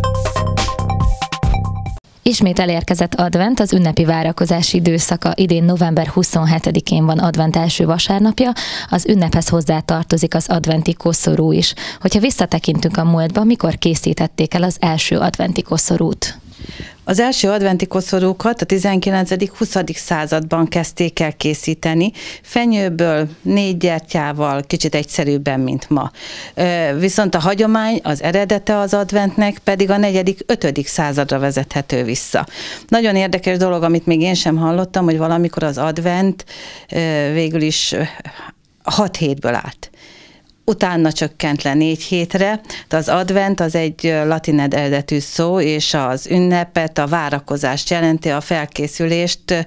[SPEAKER 6] Ismét elérkezett advent, az ünnepi várakozási időszaka. Idén november huszonhetedikén van advent első vasárnapja, az ünnephez hozzá tartozik az adventi koszorú is. Hogyha visszatekintünk a múltba, mikor készítették el az első adventi koszorút?
[SPEAKER 13] Az első adventi koszorúkat a tizenkilencedik-huszadik században kezdték el készíteni, fenyőből, négy gyertyával, kicsit egyszerűbben, mint ma. Viszont a hagyomány, az eredete az adventnek pedig a negyedik-ötödik századra vezethető vissza. Nagyon érdekes dolog, amit még én sem hallottam, hogy valamikor az advent végül is hat hétből állt. Utána csökkent le négy hétre, de az advent az egy latin eredetű szó, és az ünnepet, a várakozást jelenti, a felkészülést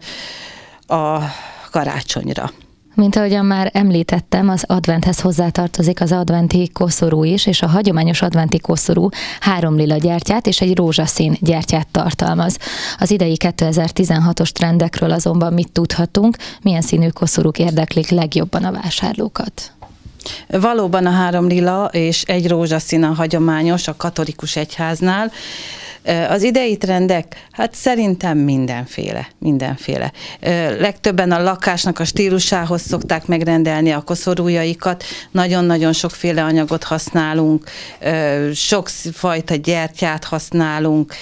[SPEAKER 13] a karácsonyra.
[SPEAKER 6] Mint ahogyan már említettem, az adventhez hozzátartozik az adventi koszorú is, és a hagyományos adventi koszorú három lila gyertyát és egy rózsaszín gyertyát tartalmaz. Az idei kétezer-tizenhatos trendekről azonban mit tudhatunk, milyen színű koszorúk érdeklik legjobban a vásárlókat?
[SPEAKER 13] Valóban a három lila és egy rózsaszín a hagyományos a katolikus egyháznál. Az idei trendek, hát szerintem mindenféle, mindenféle. Legtöbben a lakásnak a stílusához szokták megrendelni a koszorújaikat, nagyon-nagyon sokféle anyagot használunk, sokfajta gyertyát használunk.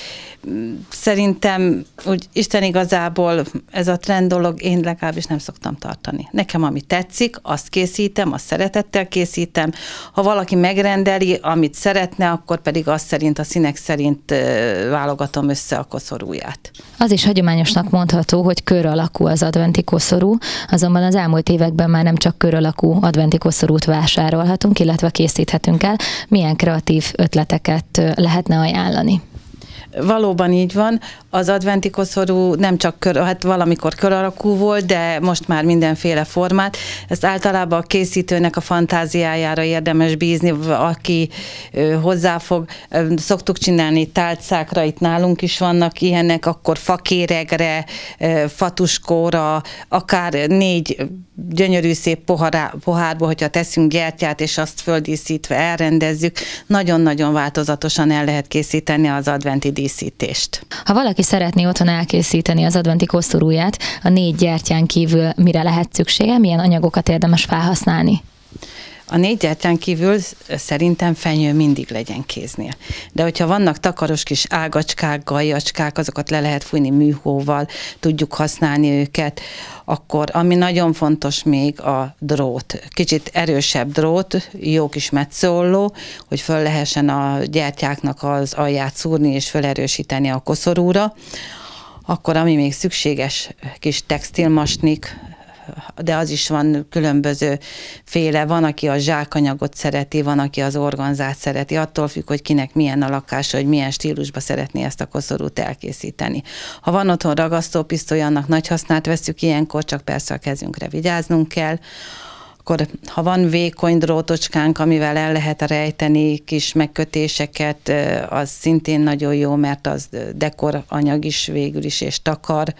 [SPEAKER 13] Szerintem úgy Isten igazából ez a trend dolog, én legalábbis nem szoktam tartani. Nekem ami tetszik, azt készítem, azt szeretettel készítem. Ha valaki megrendeli, amit szeretne, akkor pedig azt szerint, a színek szerint válogatom össze a koszorúját.
[SPEAKER 6] Az is hagyományosnak mondható, hogy kör alakú az adventi koszorú, azonban az elmúlt években már nem csak kör alakú adventi koszorút vásárolhatunk, illetve készíthetünk el. Milyen kreatív ötleteket lehetne ajánlani?
[SPEAKER 13] Valóban így van, az adventi koszorú nem csak kör, hát valamikor kör alakú volt, de most már mindenféle formát. Ezt általában a készítőnek a fantáziájára érdemes bízni, aki hozzáfog. Szoktuk csinálni tálcákra, itt nálunk is vannak ilyenek, akkor fakéregre, fatuskóra, akár négy gyönyörű szép pohárá, pohárba, hogyha teszünk gyertyát, és azt földíszítve elrendezzük, nagyon-nagyon változatosan el lehet készíteni az adventi díszítést.
[SPEAKER 6] Ha valaki szeretné otthon elkészíteni az adventi koszorúját, a négy gyertyán kívül mire lehet szüksége, milyen anyagokat érdemes felhasználni?
[SPEAKER 13] A négy gyertyán kívül szerintem fenyő mindig legyen kéznél. De hogyha vannak takaros kis ágacskák, gajacskák, azokat le lehet fújni műhóval, tudjuk használni őket, akkor ami nagyon fontos még a drót. Kicsit erősebb drót, jó kis metszólló, hogy föl lehessen a gyertyáknak az alját szúrni és felerősíteni a koszorúra. Akkor ami még szükséges, kis textilmasnik, de az is van különböző féle, van, aki a zsákanyagot szereti, van, aki az organzát szereti, attól függ, hogy kinek milyen a lakása, hogy milyen stílusba szeretné ezt a koszorút elkészíteni. Ha van otthon ragasztópisztoly, annak nagy hasznát veszük ilyenkor, csak persze a kezünkre vigyáznunk kell. Akkor, ha van vékony drótocskánk, amivel el lehet rejteni kis megkötéseket, az szintén nagyon jó, mert az dekoranyag is végül is, és takar.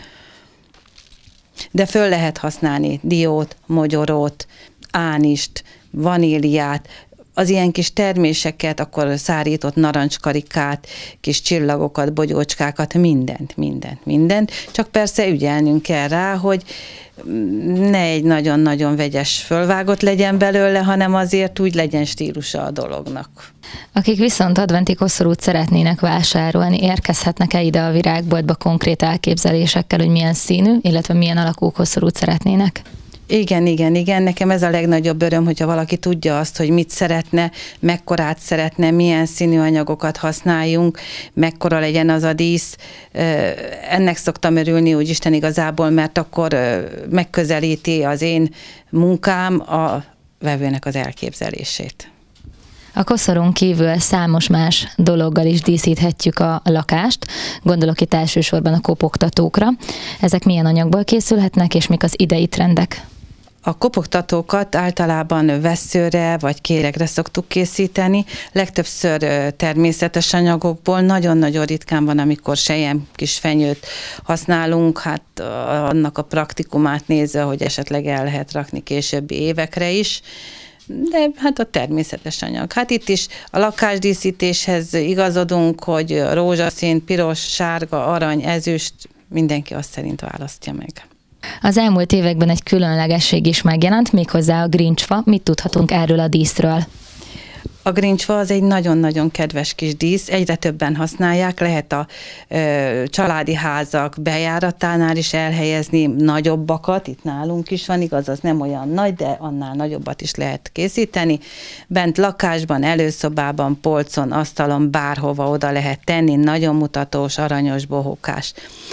[SPEAKER 13] De föl lehet használni diót, mogyorót, ánist, vaníliát, az ilyen kis terméseket, akkor szárított narancskarikát, kis csillagokat, bogyócskákat, mindent, mindent, mindent. Csak persze ügyelnünk kell rá, hogy ne egy nagyon-nagyon vegyes fölvágott legyen belőle, hanem azért úgy legyen stílusa a dolognak.
[SPEAKER 6] Akik viszont adventi koszorút szeretnének vásárolni, érkezhetnek-e ide a virágboltba konkrét elképzelésekkel, hogy milyen színű, illetve milyen alakú koszorút szeretnének?
[SPEAKER 13] Igen, igen, igen. Nekem ez a legnagyobb öröm, hogyha valaki tudja azt, hogy mit szeretne, mekkorát szeretne, milyen színű anyagokat használjunk, mekkora legyen az a dísz. Ennek szoktam örülni úgy Isten igazából, mert akkor megközelíti az én munkám a vevőnek az elképzelését.
[SPEAKER 6] A koszorún kívül számos más dologgal is díszíthetjük a lakást, gondolok itt elsősorban a kopogtatókra. Ezek milyen anyagból készülhetnek, és mik az idei trendek?
[SPEAKER 13] A kopogtatókat általában vesszőre vagy kéregre szoktuk készíteni, legtöbbször természetes anyagokból, nagyon-nagyon ritkán van, amikor selyem kis fenyőt használunk, hát annak a praktikumát nézve, hogy esetleg el lehet rakni későbbi évekre is, de hát a természetes anyag. Hát itt is a lakásdíszítéshez igazodunk, hogy rózsaszín, piros, sárga, arany, ezüst, mindenki azt szerint választja meg.
[SPEAKER 6] Az elmúlt években egy különlegesség is megjelent, méghozzá a grincsfa. Mit tudhatunk erről a díszről?
[SPEAKER 13] A grincsfa az egy nagyon-nagyon kedves kis dísz, egyre többen használják, lehet a ö, családi házak bejáratánál is elhelyezni nagyobbakat, itt nálunk is van, igaz, az nem olyan nagy, de annál nagyobbat is lehet készíteni. Bent lakásban, előszobában, polcon, asztalon, bárhova oda lehet tenni, nagyon mutatós, aranyos, bohókás.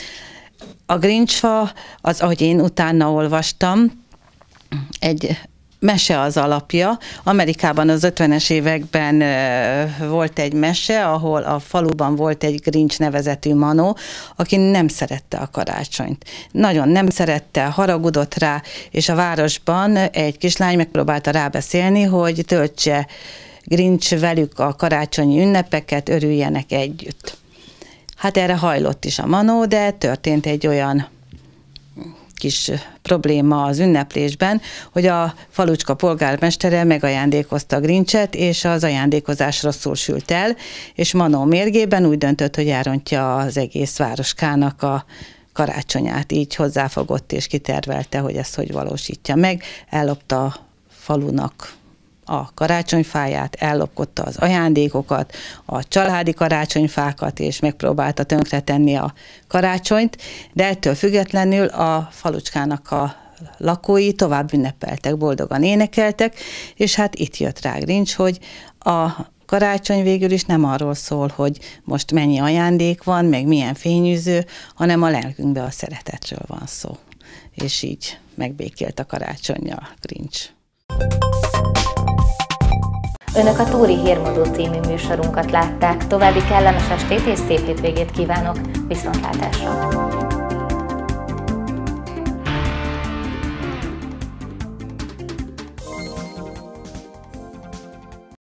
[SPEAKER 13] A grincsfa, az, ahogy én utána olvastam, egy mese az alapja. Amerikában az ötvenes években volt egy mese, ahol a faluban volt egy Grinch nevezetű manó, aki nem szerette a karácsonyt. Nagyon nem szerette, haragudott rá, és a városban egy kislány megpróbálta rábeszélni, hogy töltse Grinch velük a karácsonyi ünnepeket, örüljenek együtt. Hát erre hajlott is a manó, de történt egy olyan kis probléma az ünneplésben, hogy a falucska polgármestere megajándékozta a Grinchet, és az ajándékozás rosszul sült el, és manó mérgében úgy döntött, hogy elrontja az egész városkának a karácsonyát. Így hozzáfogott és kitervelte, hogy ezt hogy valósítja meg. Ellopta a falunak a karácsonyfáját, ellopkodta az ajándékokat, a családi karácsonyfákat, és megpróbálta tönkretenni a karácsonyt, de ettől függetlenül a falucskának a lakói tovább ünnepeltek, boldogan énekeltek, és hát itt jött rá Grinch, hogy a karácsony végül is nem arról szól, hogy most mennyi ajándék van, meg milyen fényűző, hanem a lelkünkben a szeretetről van szó. És így megbékélt a karácsonnyal Grinch.
[SPEAKER 1] Önök a Túri Hírmondó című műsorunkat látták. További kellemes estét és szép hétvégét kívánok. Viszontlátásra!